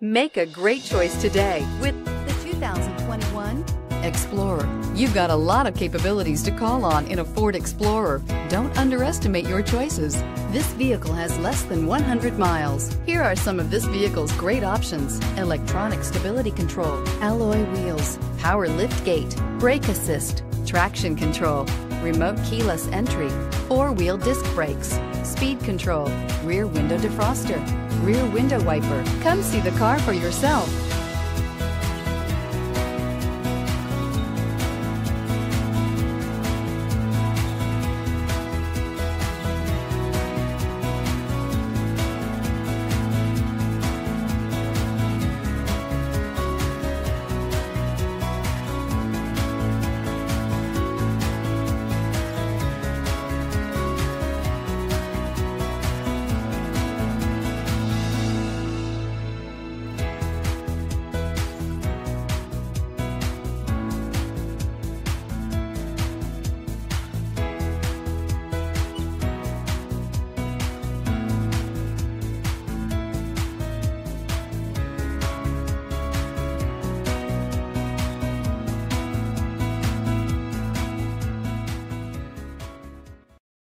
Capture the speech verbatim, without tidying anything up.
Make a great choice today with the two thousand twenty-one Explorer. You've got a lot of capabilities to call on in a Ford Explorer. Don't underestimate your choices. This vehicle has less than one hundred miles. Here are some of this vehicle's great options: electronic stability control, alloy wheels, power lift gate, brake assist, traction control, remote keyless entry, four-wheel disc brakes, speed control, rear window defroster, rear window wiper. Come see the car for yourself.